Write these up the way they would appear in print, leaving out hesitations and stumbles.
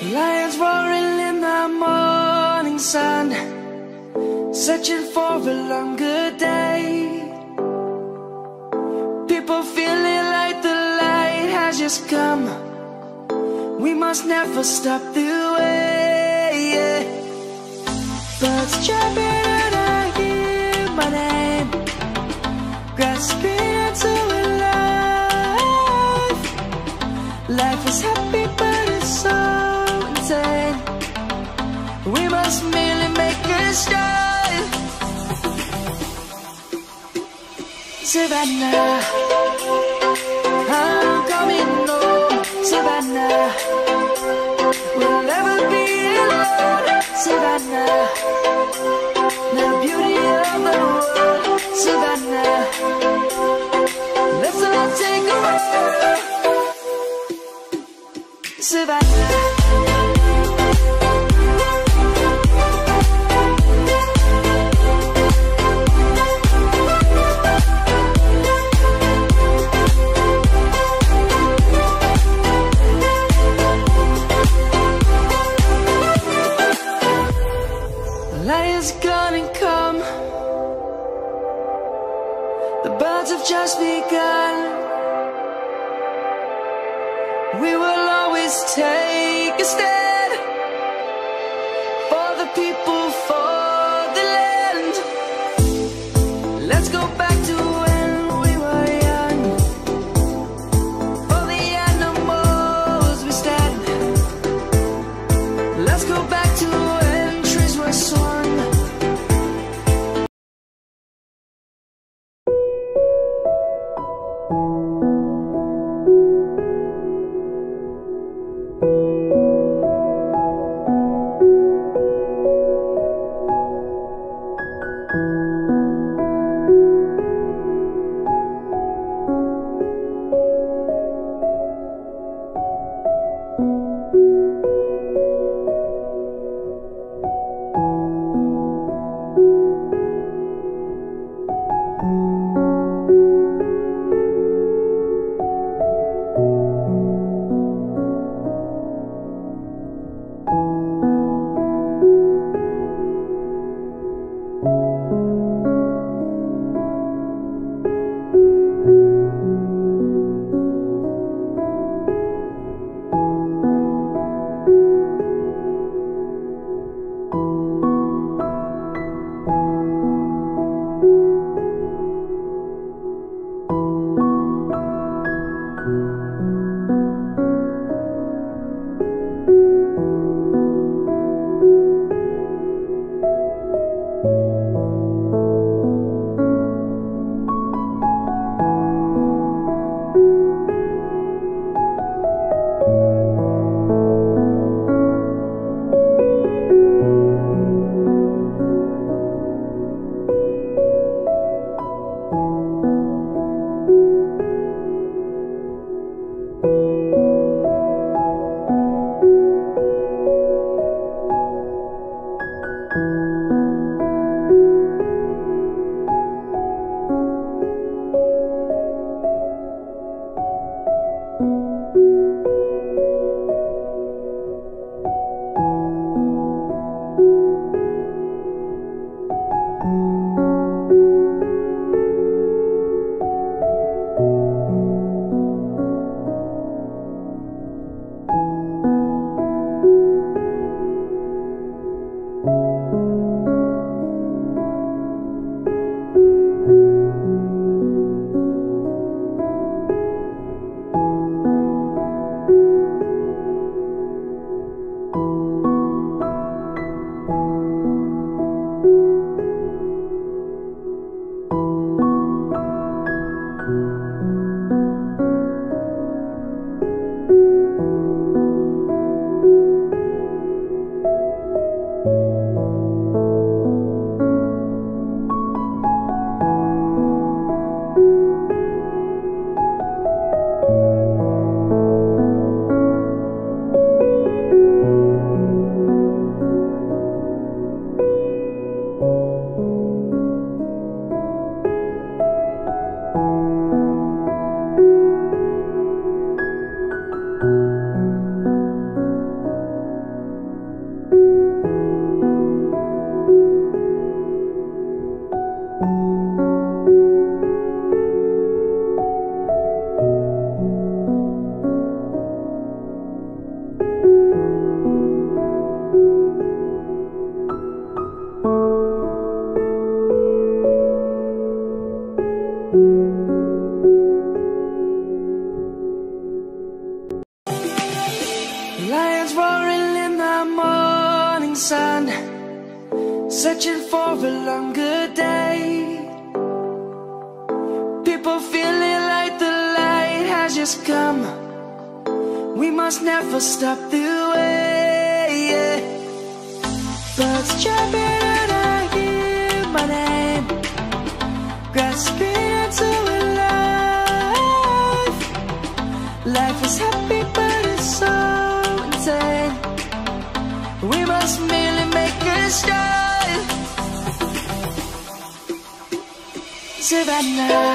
Lions roaring in the morning sun, searching for a longer day. People feeling like the light has just come. We must never stop the way. Birds chirping and I hear my name, grasping into a life. Life is happy but it's so insane. We must merely make a start. Savannah, I'm coming home. Savannah, we'll never be alone. Savannah, the beauty of the world. Savannah, let's all take a walk. Savannah. Light is gonna come. The birds have just begun. We will always take a stand for the people, for the land. Let's go back to when we were young. For the animals we stand. Let's go back to when trees were swung. Lions roaring in the morning sun, searching for a longer day. People feeling like the light has just come. We must never stop the way. Birds chirping and I hear my name, grasping into a life. Life is happy but it's so insane. We must merely make a start. Savannah,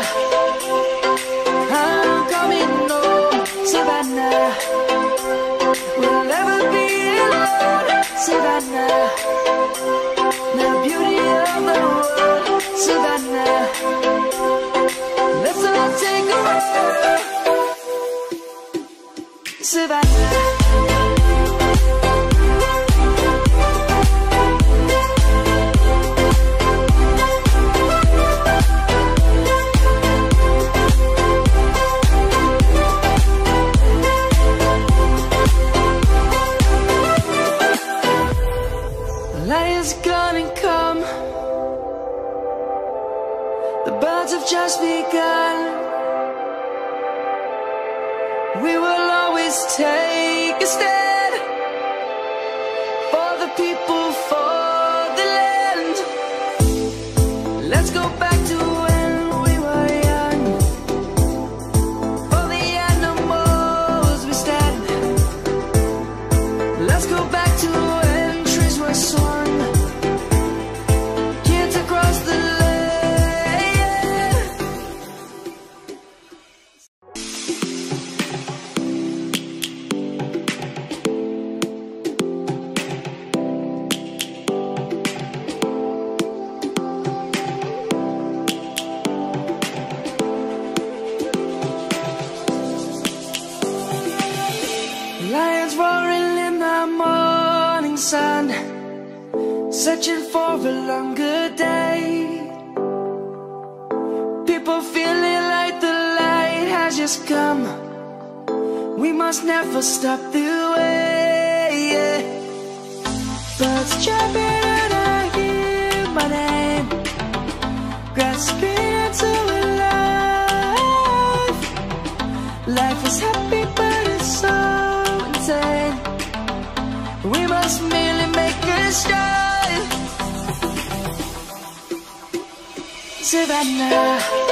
I'm coming home. Savannah, we'll never be alone. Savannah, the beauty of the world. Savannah, let's all take a walk. Savannah. Lion's gonna come. The birds have just begun. We will always take a stand for the people, for the land. Let's go back to when we were young. For the animals we stand. Let's go back to when trees were swung. Kids across the land. Lions roaring in the morning sun, searching for a longer day. People feeling like the light has just come. We must never stop the way. Birds chirping and I hear my name, grasping into a life. Life is happy but it's so insane. We must merely make a start. Savannah,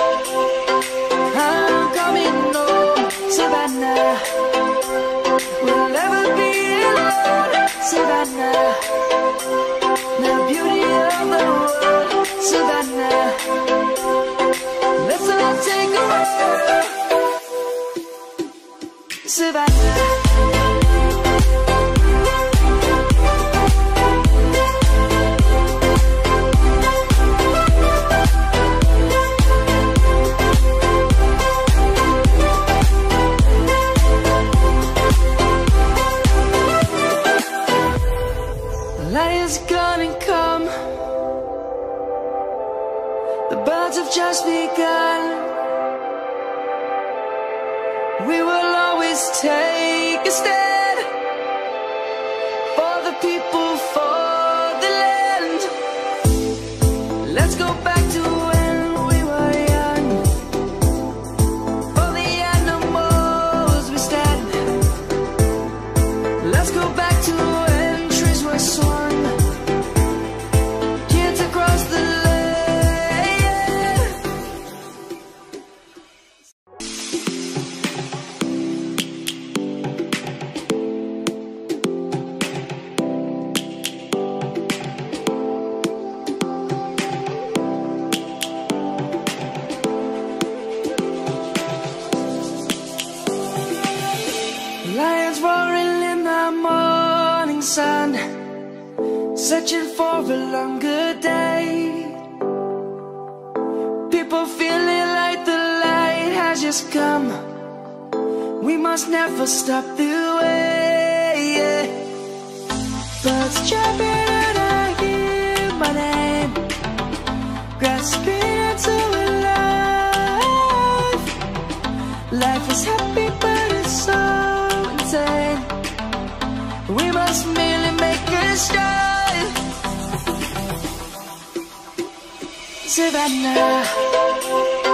I'm coming home. Savannah, we'll never be alone. Savannah, the beauty of the world. Savannah, let's all take a walk. Savannah. Lion's gonna come. The birds have just begun. We will always take a stand for the people, for the land. Let's go back to when we were young. For the animals we stand. Let's go back to when trees were swung. Kids across the land. Lions roaring in the morning sun, searching for a longer day. People feeling like the light has just come. We must never stop the way. Birds chirping and I hear my name, grasping into a life. Life is happy but it's so insane. us merely make a start. Savannah.